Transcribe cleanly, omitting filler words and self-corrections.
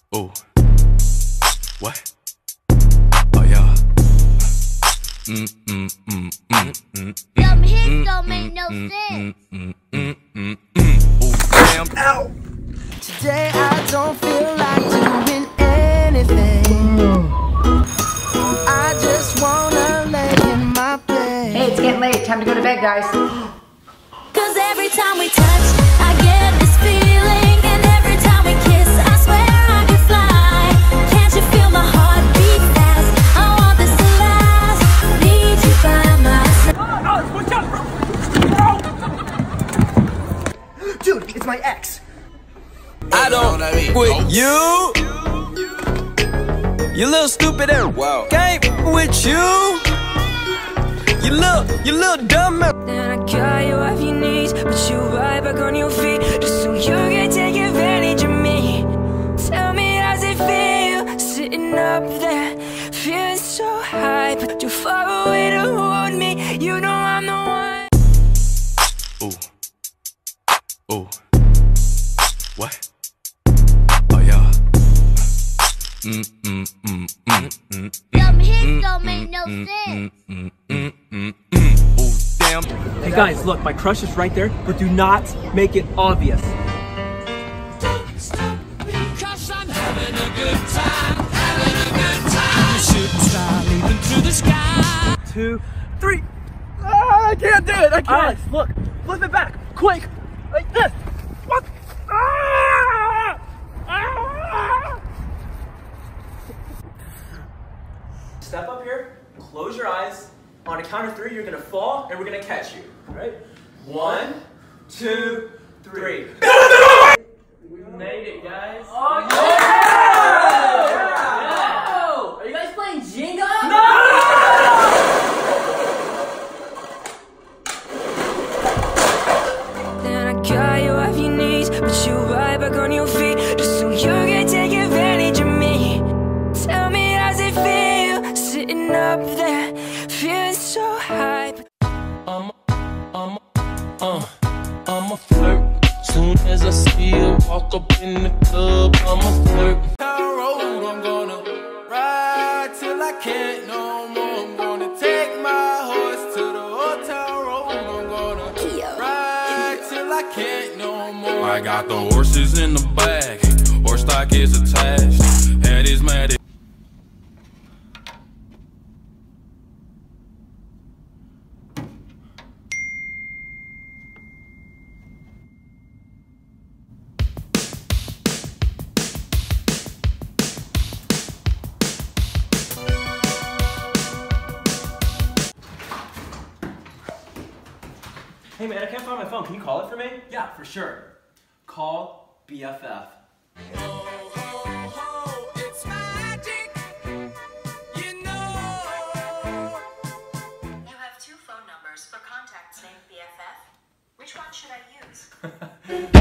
Oh, what? Oh yeah. Some hits don't make no sense. Oh damn. Ow. Today I don't feel like doing anything. I just wanna lay in my bed. Hey, it's getting late. Time to go to bed, guys. Cause every time we touch, I get this feeling. And every time we kiss, I swear I could fly. Can't you feel my heart beat fast? I want this to last. Need you by my side. Dude, it's my ex. I don't with you. You little stupid ass. Wow. Game with you. You little dumb. Then I got you off your knees, but you right back on your feet, just so you can take advantage of me. Tell me how's it feel, sitting up there, feeling so high, but you're far away to hold me. You know I'm the one. Oh. Oh. What? Oh yeah. Some hits don't make no sense. Oh damn. Hey guys, look, my crush is right there, but do not make it obvious. Cause I'm having a good time, Shooting star leaping through the sky. 2, 3. Ah, I can't do it. I can't. Alex, look, flip it back, quick, like this. What? Ah! Ah! Step up here, close your eyes. On a count of 3, you're gonna fall, and we're gonna catch you. All right? 1, 2, 3. We made it, guys. Oh, Are you guys playing Jenga? Then I got you off your knees, but you right back on your feet, just so you can take advantage of me. Tell me how's it feel, sitting up there, feeling so high. I'm a flirt. Soon as I see her walk up in the club, I'm a flirt. Road, I'm gonna ride till I can't no more. I'm gonna take my horse to the hotel road. I'm gonna ride till I can't no more. I got the horses in the back, horse stock is attached. Head is mad. Hey man, I can't find my phone. Can you call it for me? Yeah, for sure. Call BFF. It's magic, you know. You have 2 phone numbers for contacts named BFF. Which one should I use?